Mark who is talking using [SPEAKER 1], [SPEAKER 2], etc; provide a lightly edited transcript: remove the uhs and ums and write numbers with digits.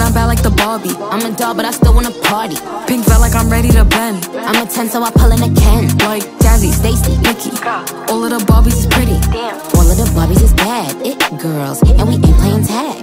[SPEAKER 1] I'm bad like the Barbie. I'm a doll, but I still wanna party. Pink felt like I'm ready to bend. I'm a 10, so I pull in a Ken. Like Jazzy, Stacy, Nikki. All of the Barbies is pretty.
[SPEAKER 2] Damn.
[SPEAKER 1] All of the Barbies is bad. It girls, and we ain't playing tag.